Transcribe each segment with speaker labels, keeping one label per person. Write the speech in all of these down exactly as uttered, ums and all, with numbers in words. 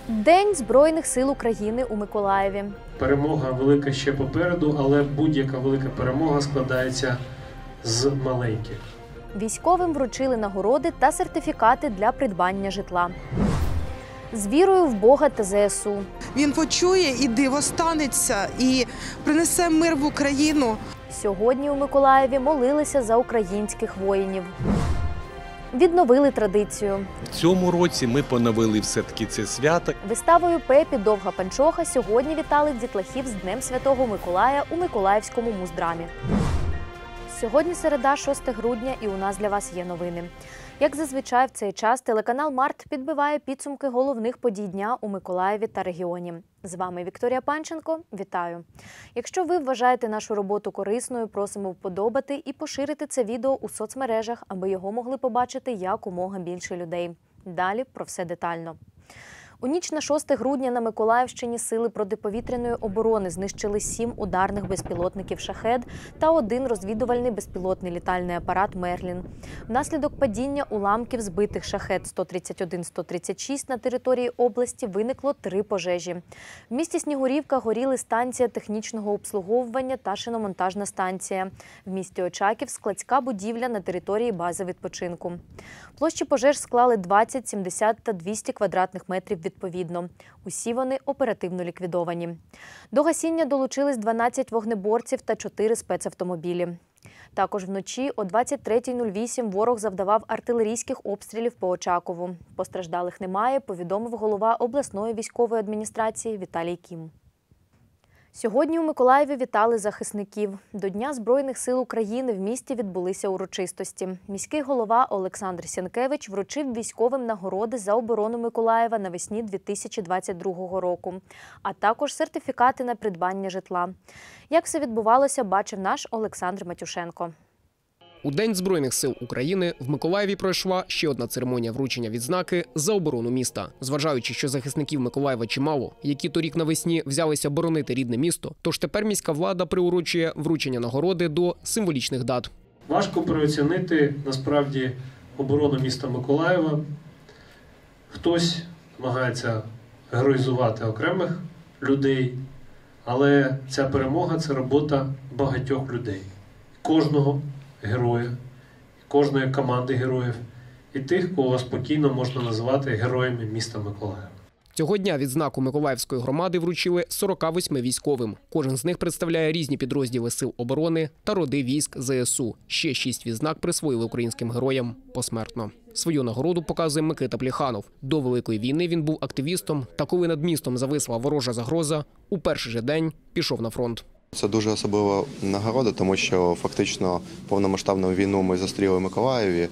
Speaker 1: День Збройних сил України у Миколаєві.
Speaker 2: Перемога велика ще попереду, але будь-яка велика перемога складається з маленьких.
Speaker 1: Військовим вручили нагороди та сертифікати для придбання житла. З вірою в Бога та зе ес у.
Speaker 3: Він почує, і диво станеться, і принесе мир в Україну.
Speaker 1: Сьогодні у Миколаєві молилися за українських воїнів. Відновили традицію.
Speaker 4: В цьому році ми поновили все-таки це свято.
Speaker 1: Виставою Пепі «Довга панчоха» сьогодні вітали дітлахів з Днем Святого Миколая у Миколаївському муздрамі. Сьогодні середа, шосте грудня, і у нас для вас є новини. Як зазвичай в цей час телеканал Март підбиває підсумки головних подій дня у Миколаєві та регіоні. З вами Вікторія Панченко. Вітаю! Якщо ви вважаєте нашу роботу корисною, просимо вподобати і поширити це відео у соцмережах, аби його могли побачити якомога більше людей. Далі про все детально. У ніч на шосте грудня на Миколаївщині сили протиповітряної оборони знищили сім ударних безпілотників «Шахед» та один розвідувальний безпілотний літальний апарат «Мерлін». Внаслідок падіння уламків збитих «Шахед» сто тридцять один - сто тридцять шість на території області виникло три пожежі. В місті Снігурівка горіли станція технічного обслуговування та шиномонтажна станція. В місті Очаків – складська будівля на території бази відпочинку. Площі пожеж склали двадцять, сімдесят та двісті квадратних метрів відповідно. Усі вони оперативно ліквідовані. До гасіння долучились дванадцять вогнеборців та чотири спецавтомобілі. Також вночі о двадцять третя нуль вісім ворог завдавав артилерійських обстрілів по Очакову. Постраждалих немає, повідомив голова обласної військової адміністрації Віталій Кім. Сьогодні у Миколаєві вітали захисників. До Дня Збройних сил України в місті відбулися урочистості. Міський голова Олександр Сянкевич вручив військовим нагороди за оборону Миколаєва навесні дві тисячі двадцять другого року, а також сертифікати на придбання житла. Як все відбувалося, бачив наш Олександр Матюшенко.
Speaker 5: У День Збройних сил України в Миколаєві пройшла ще одна церемонія вручення відзнаки за оборону міста. Зважаючи, що захисників Миколаєва чимало, які торік навесні взялися боронити рідне місто, тож тепер міська влада приурочує вручення нагороди до символічних дат.
Speaker 2: Важко переоцінити, насправді, оборону міста Миколаєва. Хтось намагається героїзувати окремих людей, але ця перемога – це робота багатьох людей. Кожного героя, кожної команди героїв і тих, кого спокійно можна називати героями міста Миколаєва.
Speaker 5: Цього дня відзнаку Миколаївської громади вручили сорока восьми військовим. Кожен з них представляє різні підрозділи сил оборони та роди військ зе ес у. Ще шість відзнак присвоїли українським героям посмертно. Свою нагороду показує Микита Пліханов. До Великої війни він був активістом, та коли над містом зависла ворожа загроза, у перший же день пішов на фронт.
Speaker 6: Це дуже особлива нагорода, тому що фактично повномасштабну війну ми зустріли в Миколаєві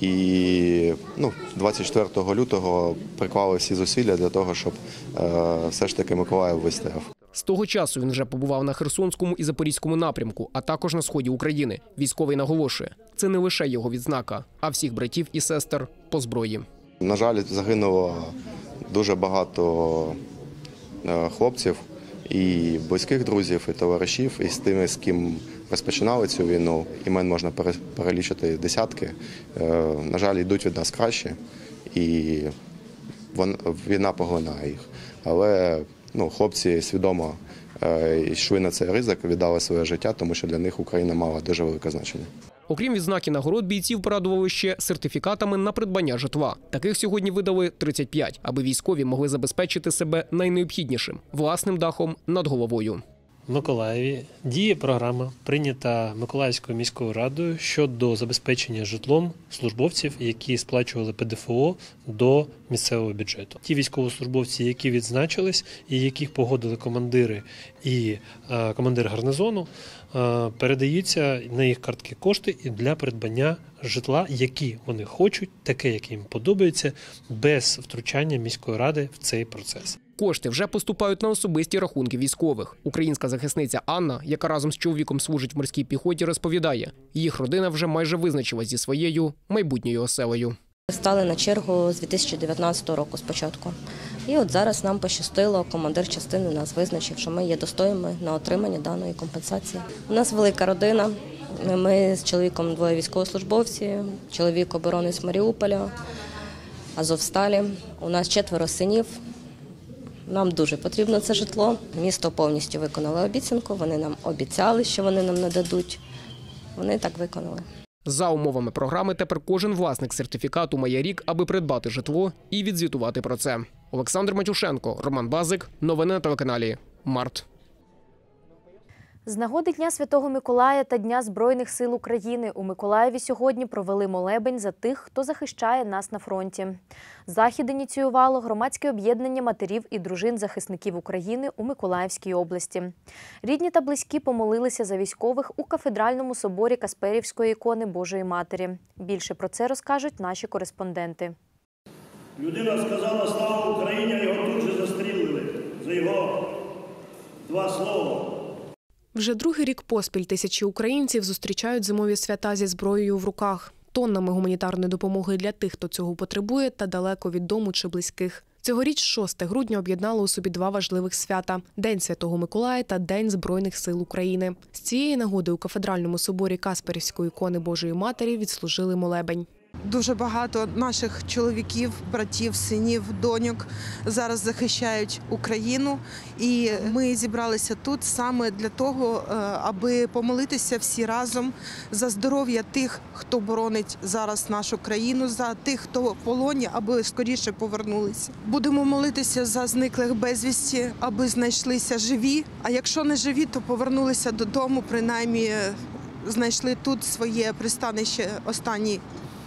Speaker 6: і ну, двадцять четвертого лютого приклали всі зусилля для того, щоб е, все ж таки Миколаїв вистояв.
Speaker 5: З того часу він вже побував на Херсонському і Запорізькому напрямку, а також на сході України. Військовий наголошує, це не лише його відзнака, а всіх братів і сестер по зброї.
Speaker 6: На жаль, загинуло дуже багато хлопців, і близьких друзів, і товаришів, і з тими, з ким розпочинали цю війну, імен можна перелічити десятки. На жаль, йдуть від нас краще, і війна поглинає їх. Але ну, хлопці свідомо йшли на цей ризик, віддали своє життя, тому що для них Україна мала дуже велике значення.
Speaker 5: Окрім відзнаки нагород, бійців порадували ще сертифікатами на придбання житла. Таких сьогодні видали тридцять п'ять, аби військові могли забезпечити себе найнеобхіднішим – власним дахом над головою.
Speaker 7: В Миколаєві діє програма, прийнята Миколаївською міською радою щодо забезпечення житлом службовців, які сплачували пе де еф о до місцевого бюджету. Ті військовослужбовці, які відзначились і яких погодили командири і е, командир гарнизону, е, передаються на їх картки кошти для придбання житла, які вони хочуть, таке, яке їм подобається, без втручання міської ради в цей процес.
Speaker 5: Кошти вже поступають на особисті рахунки військових. Українська захисниця Анна, яка разом з чоловіком служить в морській піхоті, розповідає, їх родина вже майже визначилась зі своєю майбутньою оселею.
Speaker 8: Стали на чергу з дві тисячі дев'ятнадцятого року спочатку. І от зараз нам пощастило, командир частини нас визначив, що ми є достойними на отримання даної компенсації. У нас велика родина, ми з чоловіком двоє військовослужбовці, чоловік оборонець Маріуполя, Азовсталі. У нас четверо синів, Нам дуже потрібно це житло. Місто повністю виконало обіцянку, вони нам обіцяли, що вони нам нададуть. Вони так виконали.
Speaker 5: За умовами програми тепер кожен власник сертифікату має рік, аби придбати житло і відзвітувати про це. Олександр Матюшенко, Роман Базик. Новини на телеканалі Март.
Speaker 1: З нагоди Дня Святого Миколая та Дня Збройних сил України у Миколаєві сьогодні провели молебень за тих, хто захищає нас на фронті. Захід ініціювало громадське об'єднання матерів і дружин захисників України у Миколаївській області. Рідні та близькі помолилися за військових у кафедральному соборі Касперівської ікони Божої Матері. Більше про це розкажуть наші кореспонденти.
Speaker 9: Людина сказала «Слава Україні», а його тут же застрілили за його два слова.
Speaker 10: Вже другий рік поспіль тисячі українців зустрічають зимові свята зі зброєю в руках, тоннами гуманітарної допомоги для тих, хто цього потребує, та далеко від дому чи близьких. Цьогоріч шосте грудня об'єднало у собі два важливих свята – День Святого Миколая та День Збройних сил України. З цієї нагоди у кафедральному соборі Касперівської ікони Божої Матері відслужили молебень.
Speaker 3: Дуже багато наших чоловіків, братів, синів, доньок зараз захищають Україну. І ми зібралися тут саме для того, аби помолитися всі разом за здоров'я тих, хто боронить зараз нашу країну, за тих, хто в полоні, аби скоріше повернулися. Будемо молитися за зниклих безвісті, аби знайшлися живі, а якщо не живі, то повернулися додому, принаймні знайшли тут своє пристанище останній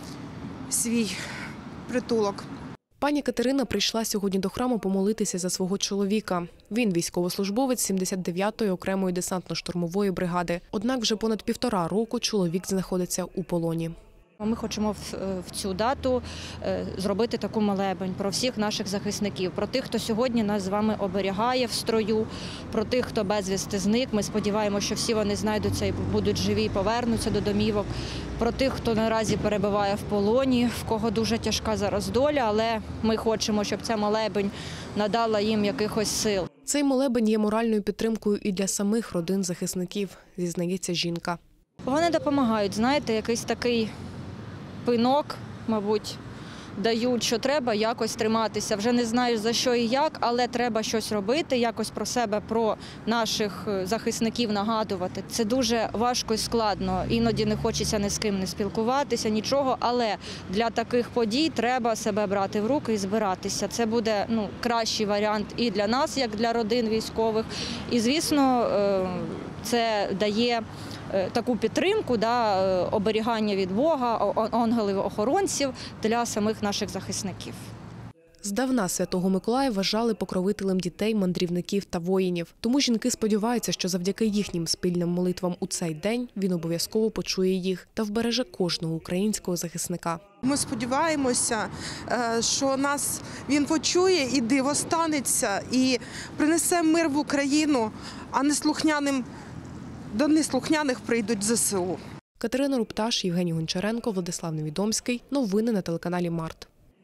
Speaker 3: свій притулок.
Speaker 10: Пані Катерина прийшла сьогодні до храму помолитися за свого чоловіка. Він військовослужбовець сімдесят дев'ятої окремої десантно-штурмової бригади. Однак вже понад півтора року чоловік знаходиться у полоні.
Speaker 11: Ми хочемо в цю дату зробити таку молебень про всіх наших захисників, про тих, хто сьогодні нас з вами оберігає в строю, про тих, хто безвісти зник. Ми сподіваємося, що всі вони знайдуться і будуть живі, і повернуться до домівок. Про тих, хто наразі перебуває в полоні, в кого дуже тяжка зараз доля, але ми хочемо, щоб ця молебень надала їм якихось сил.
Speaker 10: Цей молебень є моральною підтримкою і для самих родин захисників, зізнається жінка.
Speaker 11: Вони допомагають, знаєте, якийсь такий пинок, мабуть, дають, що треба якось триматися. Вже не знаєш за що і як, але треба щось робити, якось про себе, про наших захисників нагадувати. Це дуже важко і складно. Іноді не хочеться ні з ким не спілкуватися, нічого, але для таких подій треба себе брати в руки і збиратися. Це буде ну, кращий варіант і для нас, як для родин військових. І, звісно, це дає таку підтримку, да, оберігання від Бога, ангелів-охоронців для самих наших захисників.
Speaker 10: Здавна Святого Миколая вважали покровителем дітей, мандрівників та воїнів. Тому жінки сподіваються, що завдяки їхнім спільним молитвам у цей день він обов'язково почує їх та вбереже кожного українського захисника.
Speaker 3: Ми сподіваємося, що нас він почує і диво станеться, і принесе мир в Україну, а неслухняним до неслухняних прийдуть ЗСУ.
Speaker 10: Катерина Рупташ, Євгеній Гончаренко, Владислав Невідомський. Новини на телеканалі Март.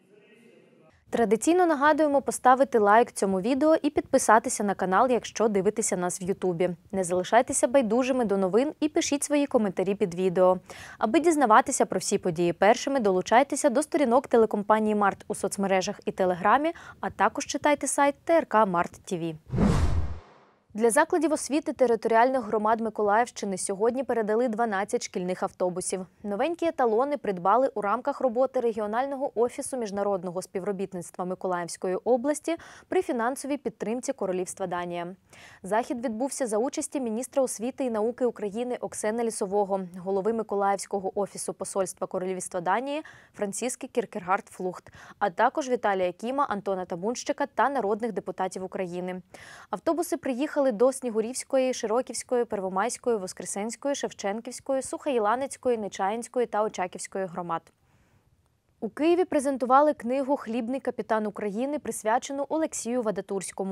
Speaker 1: Традиційно нагадуємо поставити лайк цьому відео і підписатися на канал, якщо дивитеся нас в Ютубі. Не залишайтеся байдужими до новин і пишіть свої коментарі під відео. Аби дізнаватися про всі події першими, долучайтеся до сторінок телекомпанії Март у соцмережах і Телеграмі, а також читайте сайт ТРК Март ТІВІ. Для закладів освіти територіальних громад Миколаївщини сьогодні передали дванадцять шкільних автобусів. Новенькі еталони придбали у рамках роботи регіонального офісу міжнародного співробітництва Миколаївської області при фінансовій підтримці Королівства Данія. Захід відбувся за участі міністра освіти і науки України Оксени Лісового, голови Миколаївського офісу посольства Королівства Данії Франциски Кіркегард-Флухт, а також Віталія Кіма, Антона Табунщика та народних депутатів України. Автобуси приїхали до Снігурівської, Широківської, Первомайської, Воскресенської, Шевченківської, Сухоєланецької, Нечаїнської та Очаківської громад. У Києві презентували книгу «Хлібний капітан України», присвячену Олексію Вадатурському.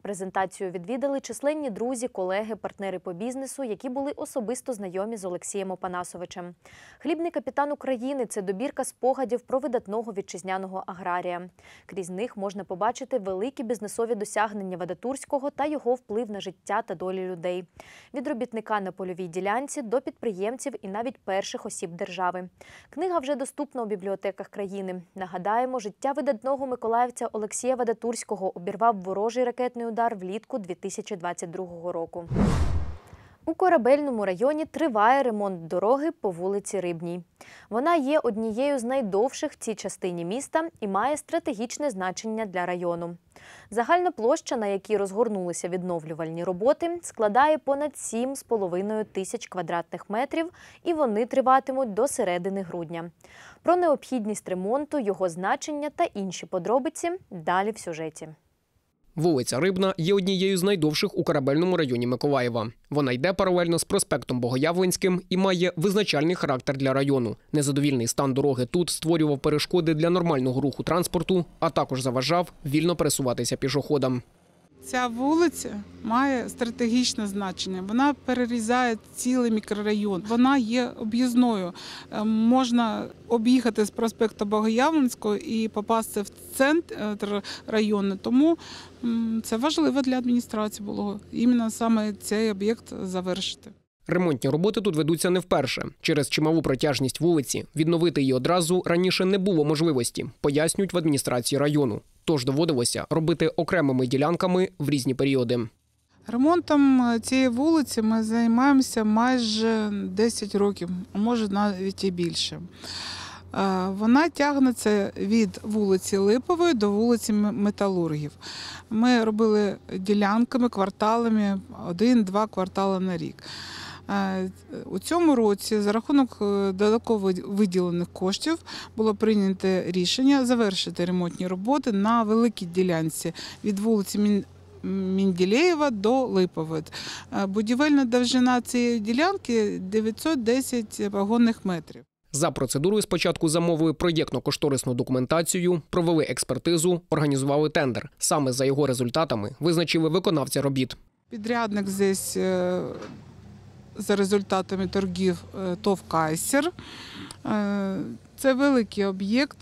Speaker 1: Презентацію відвідали численні друзі, колеги, партнери по бізнесу, які були особисто знайомі з Олексієм Опанасовичем. «Хлібний капітан України» – це добірка спогадів про видатного вітчизняного аграрія. Крізь них можна побачити великі бізнесові досягнення Вадатурського та його вплив на життя та долі людей. Від робітника на польовій ділянці до підприємців і навіть перших осіб держави. Книга вже доступна у бібліотеках країни. Нагадаємо, життя видатного миколаївця Олексія Вадатурського обірвав ворожий ракетний удар влітку дві тисячі двадцять другого року. У Корабельному районі триває ремонт дороги по вулиці Рибній. Вона є однією з найдовших в цій частині міста і має стратегічне значення для району. Загальна площа, на якій розгорнулися відновлювальні роботи, складає понад сім з половиною тисяч квадратних метрів, і вони триватимуть до середини грудня. Про необхідність ремонту, його значення та інші подробиці далі в сюжеті.
Speaker 5: Вулиця Рибна є однією з найдовших у Корабельному районі Миколаєва. Вона йде паралельно з проспектом Богоявленським і має визначальний характер для району. Незадовільний стан дороги тут створював перешкоди для нормального руху транспорту, а також заважав вільно пересуватися пішоходам.
Speaker 12: Ця вулиця має стратегічне значення. Вона перерізає цілий мікрорайон. Вона є об'їзною. Можна об'їхати з проспекту Богоявленського і попасти в центр району. Тому це важливо для адміністрації було іменно саме цей об'єкт завершити.
Speaker 5: Ремонтні роботи тут ведуться не вперше. Через чималу протяжність вулиці відновити її одразу раніше не було можливості, пояснюють в адміністрації району. Тож доводилося робити окремими ділянками в різні періоди.
Speaker 12: Ремонтом цієї вулиці ми займаємося майже десять років, а може навіть і більше. Вона тягнеться від вулиці Липової до вулиці Металургів. Ми робили ділянками, кварталами, один-два квартали на рік. У цьому році за рахунок додатково виділених коштів було прийнято рішення завершити ремонтні роботи на великій ділянці від вулиці Менделєєва до Липової. Будівельна довжина цієї ділянки дев'ятсот десять вагонних метрів.
Speaker 5: За процедурою спочатку замовили проєктно-кошторисну документацію, провели експертизу, організували тендер. Саме за його результатами визначили виконавця робіт.
Speaker 12: Підрядник здесь за результатами торгів ТОВ «Кайсер». Це великий об'єкт.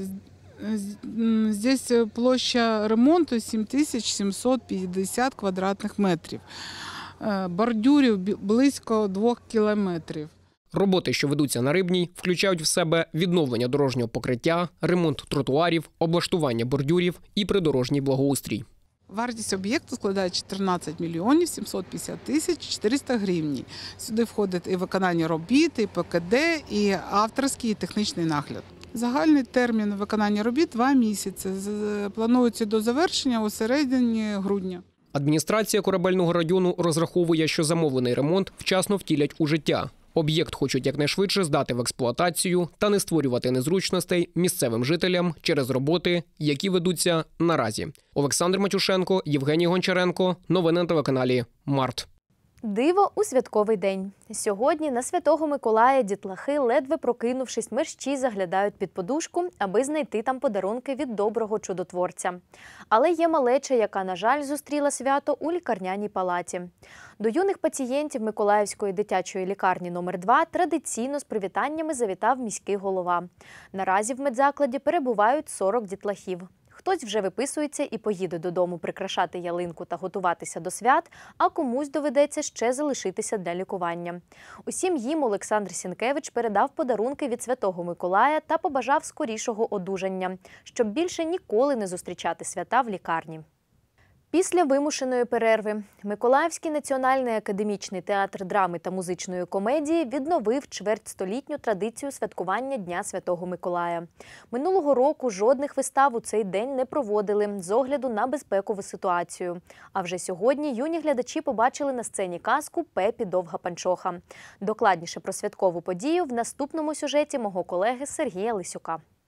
Speaker 12: Здесь площа ремонту сім тисяч сімсот п'ятдесят квадратних метрів. Бордюрів близько двох кілометрів.
Speaker 5: Роботи, що ведуться на Рибній, включають в себе відновлення дорожнього покриття, ремонт тротуарів, облаштування бордюрів і придорожній благоустрій.
Speaker 12: Вартість об'єкту складає чотирнадцять мільйонів сімсот п'ятдесят тисяч чотириста гривень. Сюди входить і виконання робіт, і ПКД, і авторський, і технічний нагляд. Загальний термін виконання робіт – два місяці. Планується до завершення у середині грудня.
Speaker 5: Адміністрація Корабельного району розраховує, що замовлений ремонт вчасно втілять у життя. Об'єкт хочуть якнайшвидше здати в експлуатацію та не створювати незручностей місцевим жителям через роботи, які ведуться наразі. Олександр Матюшенко, Євгеній Гончаренко. Новини на телеканалі «Март».
Speaker 1: Диво у святковий день. Сьогодні на Святого Миколая дітлахи, ледве прокинувшись, мерщій заглядають під подушку, аби знайти там подарунки від доброго чудотворця. Але є малеча, яка, на жаль, зустріла свято у лікарняній палаті. До юних пацієнтів Миколаївської дитячої лікарні номер два традиційно з привітаннями завітав міський голова. Наразі в медзакладі перебувають сорок дітлахів. Хтось вже виписується і поїде додому прикрашати ялинку та готуватися до свят, а комусь доведеться ще залишитися для лікування. Усім їм Олександр Сінкевич передав подарунки від Святого Миколая та побажав скорішого одужання, щоб більше ніколи не зустрічати свята в лікарні. Після вимушеної перерви Миколаївський національний академічний театр драми та музичної комедії відновив чвертьстолітню традицію святкування Дня Святого Миколая. Минулого року жодних вистав у цей день не проводили з огляду на безпекову ситуацію. А вже сьогодні юні глядачі побачили на сцені казку «Пепі Довга панчоха». Докладніше про святкову подію в наступному сюжеті мого колеги Сергія Лисюка.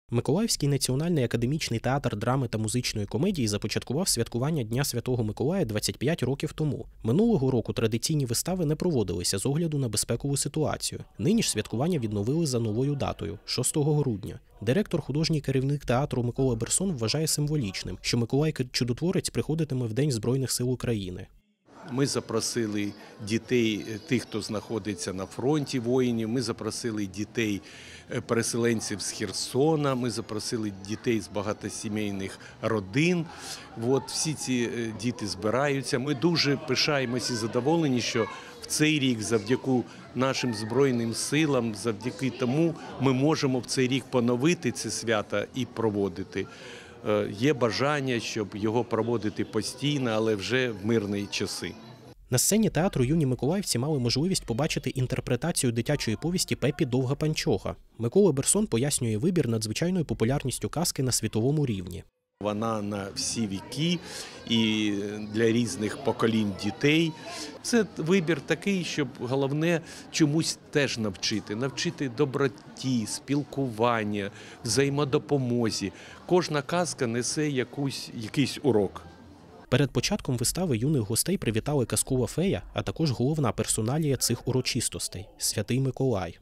Speaker 13: Миколаївський національний академічний театр драми та музичної комедії започаткував святкування Дня Святого Миколая двадцять п'ять років тому. Минулого року традиційні вистави не проводилися з огляду на безпекову ситуацію. Нині ж святкування відновили за новою датою – шостого грудня. Директор, художній керівник театру Микола Берсон вважає символічним, що Миколай-Чудотворець приходитиме в День Збройних сил України.
Speaker 4: Ми запросили дітей, тих, хто знаходиться на фронті воїнів, ми запросили дітей переселенців з Херсона, ми запросили дітей з багатосімейних родин. От, всі ці діти збираються. Ми дуже пишаємося і задоволені, що в цей рік, завдяки нашим Збройним силам, завдяки тому ми можемо в цей рік поновити це свято і проводити. Є бажання, щоб його проводити постійно, але вже в мирні часи.
Speaker 13: На сцені театру юні миколаївці мали можливість побачити інтерпретацію дитячої повісті «Пепі Довга панчоха». Микола Берсон пояснює вибір надзвичайною популярністю казки на світовому рівні.
Speaker 4: Вона на всі віки і для різних поколінь дітей. Це вибір такий, щоб головне чомусь теж навчити. Навчити доброті, спілкування, взаємодопомозі. Кожна казка несе якусь, якийсь урок.
Speaker 13: Перед початком вистави юних гостей привітали казкова фея, а також головна персоналія цих урочистостей – Святий Миколай.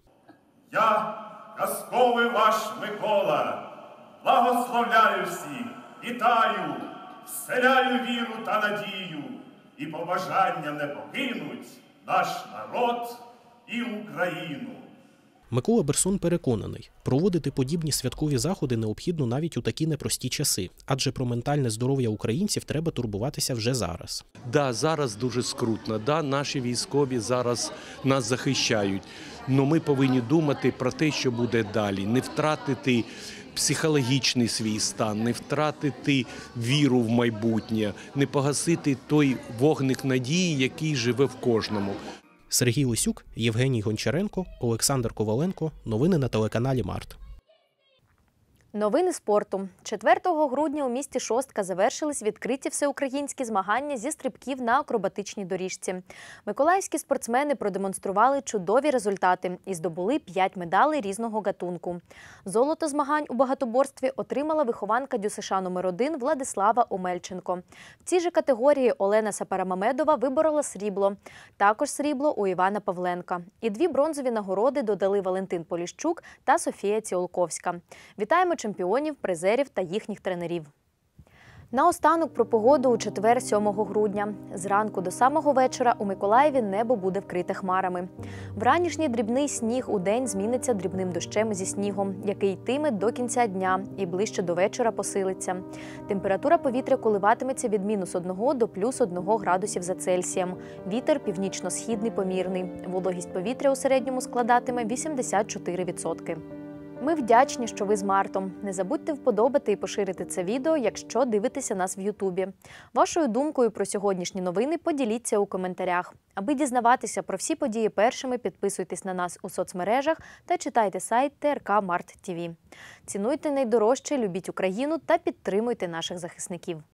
Speaker 14: Я, казковий ваш Микола, благословляю всіх, вітаю, вселяю віру та надію, і побажання не покинуть наш народ і Україну.
Speaker 13: Микола Берсон переконаний, проводити подібні святкові заходи необхідно навіть у такі непрості часи, адже про ментальне здоров'я українців треба турбуватися вже зараз.
Speaker 4: Да, зараз дуже скрутно, да, наші військові зараз нас захищають, але ми повинні думати про те, що буде далі, не втратити психологічний свій стан, не втратити віру в майбутнє, не погасити той вогник надії, який живе в кожному.
Speaker 13: Сергій Лисюк, Євгеній Гончаренко, Олександр Коваленко. Новини на телеканалі Март.
Speaker 1: Новини спорту. четвертого грудня у місті Шостка завершились відкриті всеукраїнські змагання зі стрибків на акробатичній доріжці. Миколаївські спортсмени продемонстрували чудові результати і здобули п'ять медалей різного гатунку. Золото змагань у багатоборстві отримала вихованка ДЮСШ номер один Владислава Омельченко. В цій же категорії Олена Сапарамамедова виборола срібло. Також срібло у Івана Павленка. І дві бронзові нагороди додали Валентин Поліщук та Софія Ціолковська. Вітаємо чемпіонів, призерів та їхніх тренерів. Наостанок про погоду у четвер, сьомого грудня. Зранку до самого вечора у Миколаєві небо буде вкрите хмарами. Вранішній дрібний сніг у день зміниться дрібним дощем зі снігом, який йтиме до кінця дня і ближче до вечора посилиться. Температура повітря коливатиметься від мінус одного до плюс одного градусів за Цельсієм. Вітер північно-східний помірний. Вологість повітря у середньому складатиме вісімдесят чотири відсотки. Ми вдячні, що ви з Мартом. Не забудьте вподобати і поширити це відео, якщо дивитеся нас в Ютубі. Вашою думкою про сьогоднішні новини поділіться у коментарях. Аби дізнаватися про всі події першими, підписуйтесь на нас у соцмережах та читайте сайт Т Р К Март Т В. Цінуйте найдорожче, любіть Україну та підтримуйте наших захисників.